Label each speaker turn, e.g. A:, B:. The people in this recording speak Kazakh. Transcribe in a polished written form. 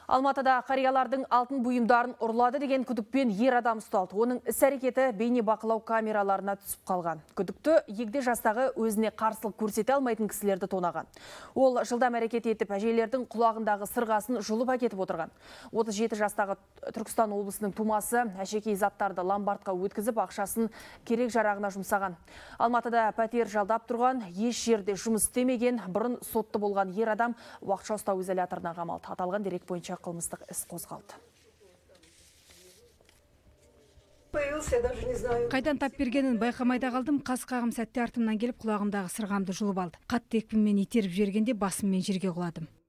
A: Алматыда қариялардың алтын бұйымдарын ұрлады деген күдікпен ер адам ұсталды. Оның іс-әрекеті бейне бақылау камераларына түсіп қалған. Күдікті егде жастағы өзіне қарсылық көрсете алмайтын кісілерді тонаған. Ол жылдам әрекет етіп, әжейлердің құлағындағы сырғасын жұлып әкетіп отырған. 37 жастағы Түркістан облысының тумасы әшекей заттарды ломбардқа өткізіп, ақшасын керек жарағына жұмсаған. Алматыда пәтер жалдап тұрған, еш жерде жұмыс істемеген, бұрын сотты болған ер адам уақытша ұстау изоляторына қамалды. Аталған дерек бойынша қылмыстық іс қозғалды.
B: Қайдан тап бергенін байқамайда қалдым. Қас қағым сәтте артымнан келіп құлағымдағы сырғамды жұлып алды. Қатты екпінмен итеріп жібергенде басыммен жерге құладым.